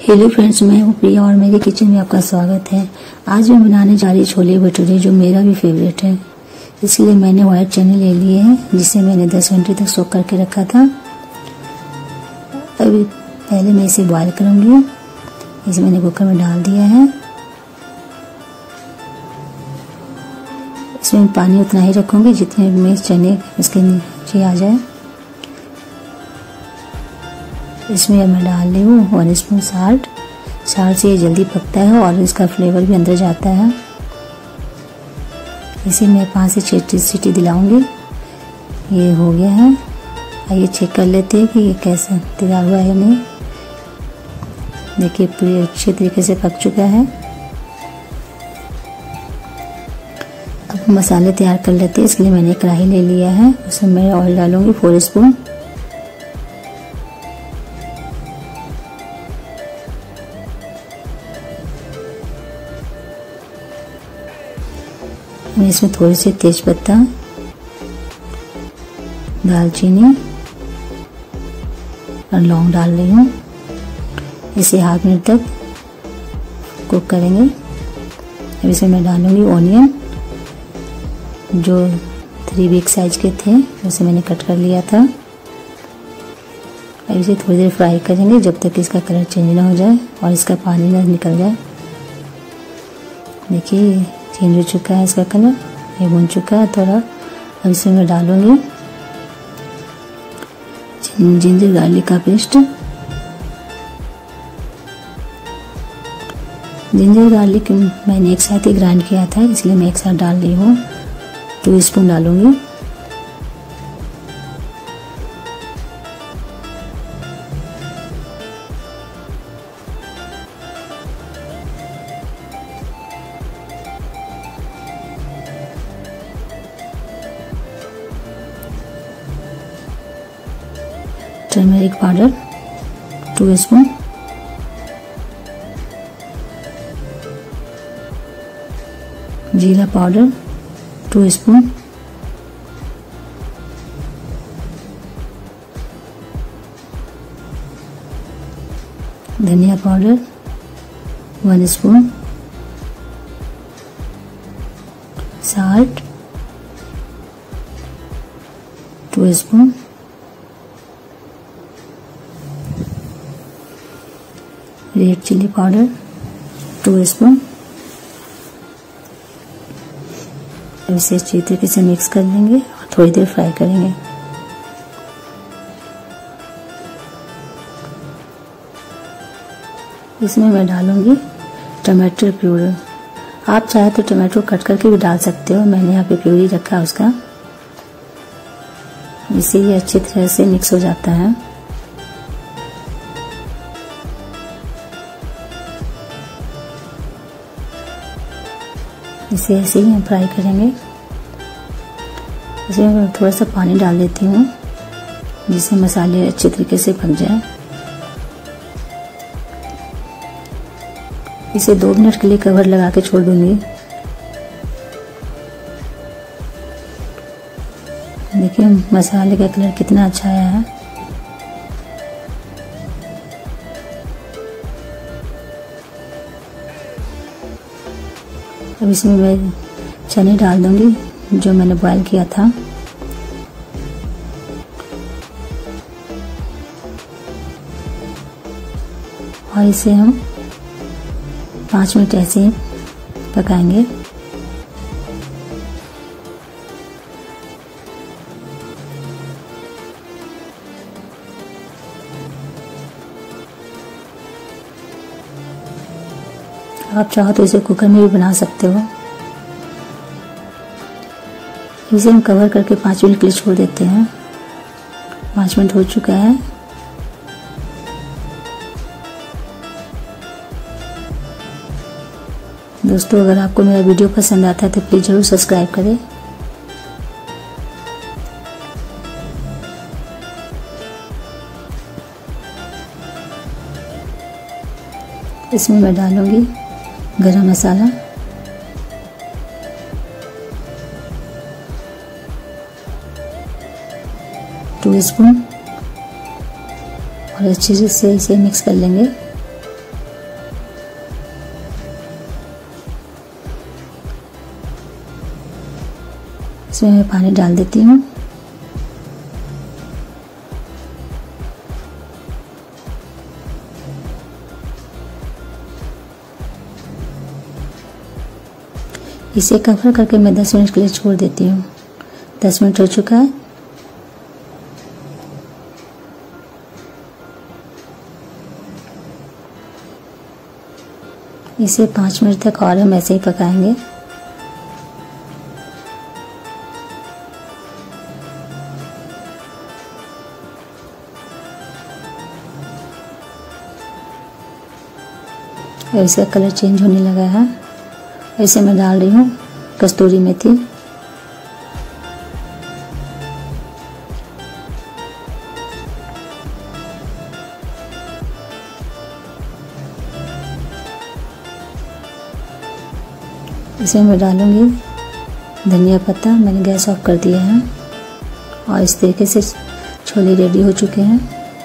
Hello friends, मैं हूँ प्रिया और मेरे किचन में आपका स्वागत है। आज मैं बनाने जा रही छोले भटूरे, जो मेरा भी फेवरेट है। इसलिए मैंने व्हाइट चने ले लिए हैं, जिसे मैंने 10 घंटे तक सोक करके रखा था। अभी पहले मैं इसे बॉईल करूँगी। इसे मैंने कुकर में डाल दिया है। इसमें पानी उतना ही रखूँगी जितने में चने इसके नीचे आ जाए। इसमें मैं डाल रही हूँ 1 स्पून साल्ट से ये जल्दी पकता है और इसका फ्लेवर भी अंदर जाता है। इसे मैं 5 से 6 सीटी दिलाऊंगी। ये हो गया है। आइए चेक कर लेते हैं कि ये कैसा तैयार हुआ है नहीं। देखिए पूरी अच्छे तरीके से पक चुका है। अब मसाले तैयार कर लेते हैं। इसलिए मैंने कढ़ाई ले लिया है। उसमें मैं ऑयल डालूंगी 4 स्पून। मैं इसमें थोड़ी सी तेजपत्ता, दालचीनी और लौंग डाल रही हूँ। इसे हाफ मिनट तक कुक करेंगे। अब इसमें मैं डालूंगी ऑनियन, जो 3 बिग साइज के थे, उसे मैंने कट कर लिया था। अब इसे थोड़ी देर फ्राई करेंगे जब तक इसका कलर चेंज ना हो जाए और इसका पानी ना निकल जाए। देखिए चेंज हो चुका है इसका कलर, ये भुन चुका है थोड़ा। अब इसमें मैं डालूंगी जिंजर गार्लिक का पेस्ट। जिंजर गार्लिक मैंने एक साथ ही ग्राइंड किया था, इसलिए मैं एक साथ डाल रही हूँ। 2 स्पून डालूंगी। Turmeric powder 2 spoon. जीरा पाउडर 2 स्पून। धनिया powder 1 spoon. Salt 2 spoon. Red chilli powder 2 spoon. इसे अच्छी तरीके से मिक्स कर लेंगे और थोड़ी देर फ्राई करेंगे। इसमें मैं डालूंगी टमाटर प्यूरी। आप चाहे तो टमाटो कट करके भी डाल सकते हो। मैंने यहाँ पे प्यूरी रखा है उसका। इससे ये अच्छी तरह से मिक्स हो जाता है। इसे ऐसे ही हम फ्राई करेंगे। इसमें मैं थोड़ा सा पानी डाल देती हूँ, जिससे मसाले अच्छे तरीके से पक जाए। इसे 2 मिनट के लिए कवर लगा के छोड़ दूंगी। देखिए मसाले का कलर कितना अच्छा आया है। अब इसमें मैं चने डाल दूंगी जो मैंने बॉईल किया था। और इसे हम 5 मिनट ऐसे ही पकाएंगे। आप चाहो तो इसे कुकर में भी बना सकते हो। इसे हम कवर करके 5 मिनट के लिए छोड़ देते हैं। 5 मिनट हो चुका है। दोस्तों, अगर आपको मेरा वीडियो पसंद आता है तो प्लीज जरूर सब्सक्राइब करें। इसमें मैं डालूंगी गरम मसाला, 2 स्पून और अच्छे से इसे मिक्स कर लेंगे। इसमें मैं पानी डाल देती हूँ। इसे कवर करके मैं 10 मिनट के लिए छोड़ देती हूँ। 10 मिनट हो चुका है। इसे 5 मिनट तक और हम ऐसे ही पकाएंगे। इसका कलर चेंज होने लगा है। इसे मैं डाल रही हूँ कस्तूरी मेथी। इसे मैं डालूंगी धनिया पत्ता। मैंने गैस ऑफ कर दिया है और इस तरीके से छोले रेडी हो चुके हैं।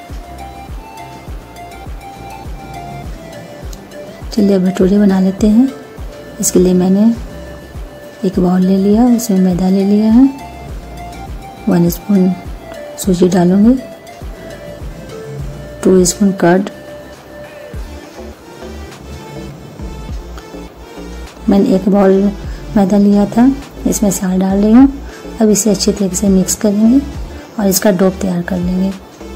चलिए भटूरे बना लेते हैं। इसके लिए मैंने एक बाउल ले लिया, उसमें मैदा ले लिया है। 1 स्पून सूजी डालूंगी, 2 स्पून कर्ड। मैंने एक बाउल मैदा लिया था, इसमें साल डाल रही हूँ। अब इसे अच्छी तरीके से मिक्स करेंगे और इसका डो तैयार कर लेंगे।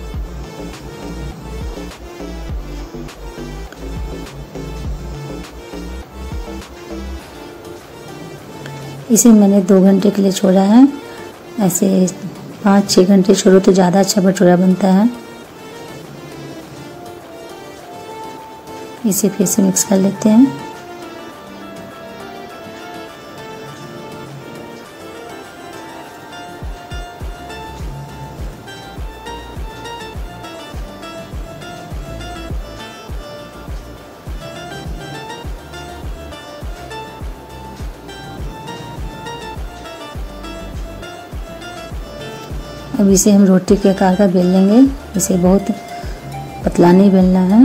इसे मैंने 2 घंटे के लिए छोड़ा है। ऐसे 5-6 घंटे छोड़ो तो ज़्यादा अच्छा भटूरा बनता है। इसे फिर से मिक्स कर लेते हैं। अब इसे हम रोटी के आकार का बेल लेंगे। इसे बहुत पतला नहीं बेलना है,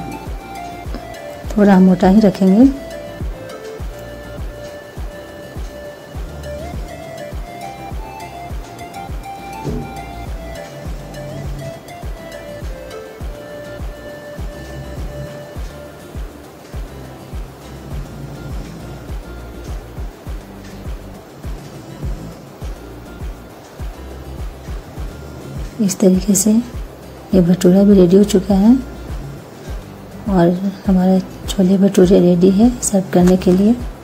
थोड़ा मोटा ही रखेंगे। इस तरीके से ये भटूरा भी रेडी हो चुका है और हमारे छोले भटूरे रेडी है सर्व करने के लिए।